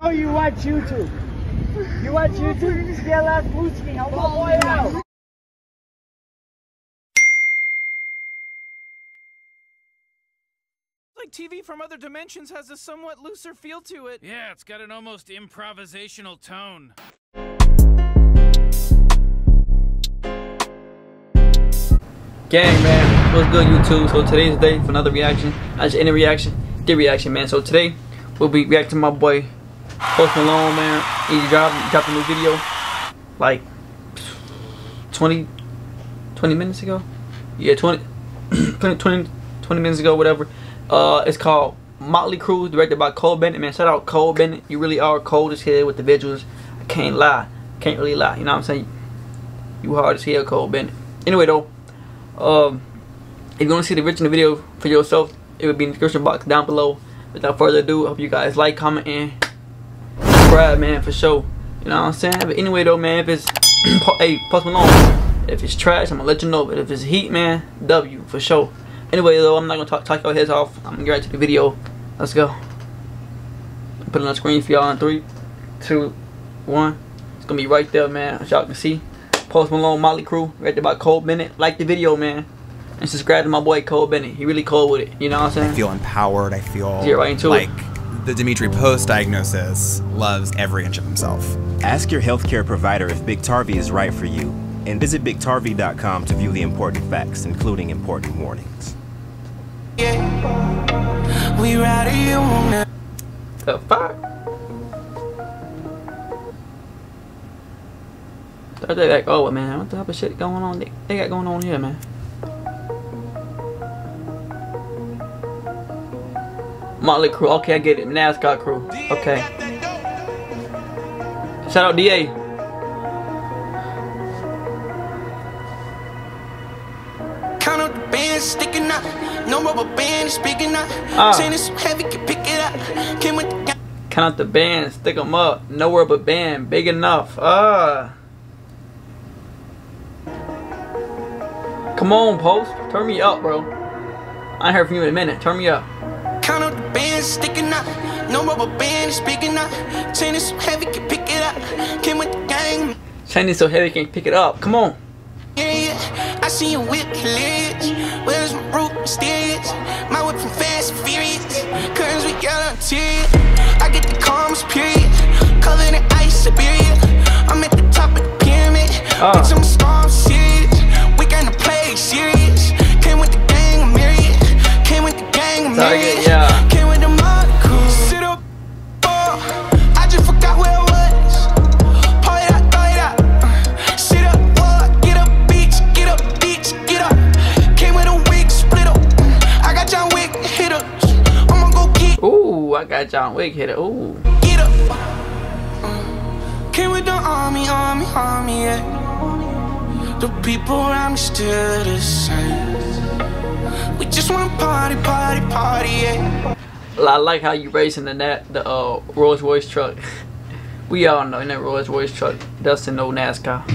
Oh, you watch YouTube. You watch YouTube? You get last Bluesky. Help my boy out. Like TV from other dimensions has a somewhat looser feel to it. Yeah, it's got an almost improvisational tone. Gang, man, what's good, YouTube? So today's the day for another reaction. Not just any reaction, the reaction, man. So today we'll be reacting to my boy Post Malone, man. He dropped a new video like 20 minutes ago. Yeah, 20 minutes ago, whatever. It's called Motley Crue, directed by Cole Bennett, man. Shout out Cole Bennett. You really are cold as hell with the visuals. I can't lie. Can't really lie. You know what I'm saying? You hard as hell, Cole Bennett. Anyway, though, if you want to see the original video for yourself, it will be in the description box down below. Without further ado, I hope you guys like, comment, and subscribe, man, for sure. You know what I'm saying? But anyway, though, man, if it's hey, Post Malone, if it's trash, I'm gonna let you know. But if it's heat, man, W for sure. Anyway, though, I'm not gonna talk your heads off. I'm gonna get right to the video. Let's go. Put it on the screen for y'all in 3, 2, 1. It's gonna be right there, man. As y'all can see, Post Malone, Motley Crue, directed by Cole Bennett. Like the video, man, and subscribe to my boy Cole Bennett. He really cold with it. You know what I'm saying? I feel empowered. I feel right like the Dimitri Post diagnosis loves every inch of himself. Ask your healthcare provider if Biktarvy is right for you, and visit Biktarvy.com to view the important facts, including important warnings. Yeah. We ride you now. The fuck? Start that back over, man. What type of shit going on? They got going on here, man. Motley Crue. Okay, I get it. NASCAR crew. Okay. Shout out DA. Count up the bands sticking up. No rubber band is big enough. Saying it's so heavy, can pick it up. Came with the count out the bands, stick them up. No rubber band, big enough. Come on, Post. Turn me up, bro. I ain't heard from you in a minute. Turn me up. Count up the bands sticking up. No rubber band is big enough. Chain is so heavy, can pick it up. Came with the gang. Chain is so heavy, can't pick it up. Come on. Yeah, I see you whip hilarious. Where's my root mysterious? My whip from Fast and Furious. Curtains with yellow interior. I get the calmest period. Covered in ice, Siberia. I'm at the top of the pyramid. Bitch, I'm a star, I'm serious. We gonna play serious. Came with the gang of myriad. Came with the gang of myriad. Yeah. Came with the Motley Crue. Sit up, I just forgot where I was. Pour it out, throw it out. Sit up, get up, bitch, get up, bitch, get up. Came with a wig, split up. I got John Wick hitter. I'ma go get. Ooh, I got John Wick hitter. Ooh. Get up. Came with the army, yeah. The people around me still the same. We just wanna party, yeah. I like how you racing the Rolls Royce truck. We all know in that Rolls Royce truck, that's no NASCAR.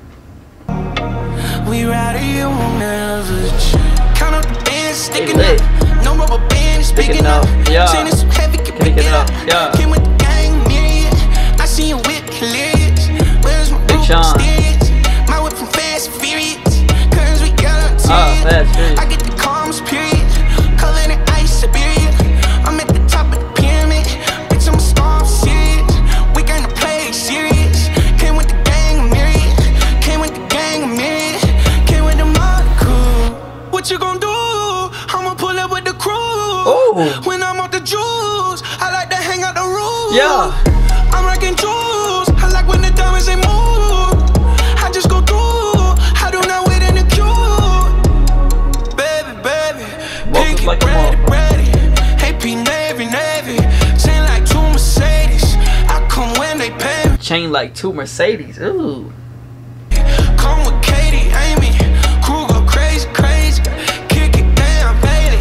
We ride you won't never change. Count up the bands sticking up. No rubber band is big enough. Yeah. Chain is so heavy, can pick it up. Yeah. Came with the gang myriad. I see you whip hilarious. Where's my root mysterious? My whip from Fast and Furious. Curtains with yellow interior. I get the calmest period. Covered in ice, Siberia. I'm at the top of the pyramid. Bitch, I'm a star, I'm serious. We gonna play serious. Came with the gang of myriad. Came with the gang of myriad. Came with the Motley Crue. What you gonna do? I'ma pull up with the crew. Oh. When I'm off the juice, I like to hang out the roof. Yeah. I'm rocking jewels. I like when the diamonds they move. I just go through. I do not wait in the queue. Baby, pinky like ready. Hey, P Navy. Chain like 2 Mercedes. I come when they pay me. Chain like 2 Mercedes. Ooh. Come with Katie, Amy. Crew go crazy. Kick it down, Bailey.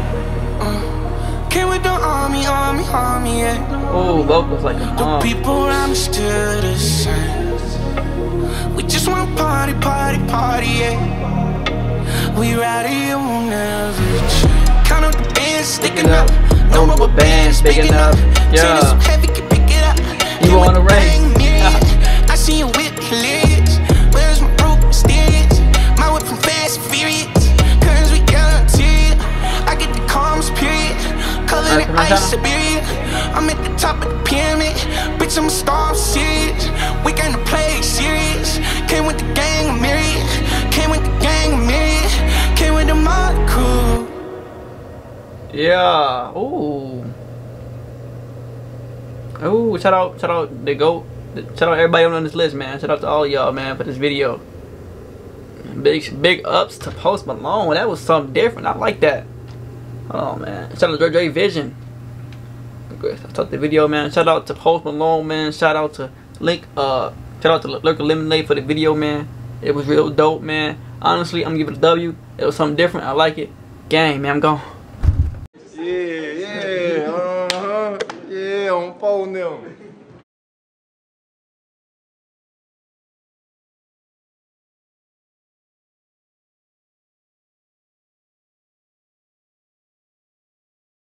Came with the army, yeah. Oh, vocals like a The people around me still the same. We just wanna party, yeah. We ride it, won't never change. Count up the bands sticking up. No rubber bands big enough. Chain is so heavy, can pick it up. bitch, I'm a star, I'm serious. We came to play serious. Came with the gang of myriad. Came with the gang of myriad. Came with the mod crew. Yeah. Ooh. Ooh. Shout out the GOAT. Shout out everybody on this list, man. Shout out to all y'all, man, for this video. Big ups to Post Malone. That was something different. I like that. Oh man. Shout out to Dre Vision. I talked the video, man. Shout out to Post Malone, man. Shout out to shout out to Lurker Lemonade for the video, man. It was real dope, man. Honestly, I'm gonna give it a W. It was something different. I like it. Gang, man, I'm gone. Yeah, on phone them.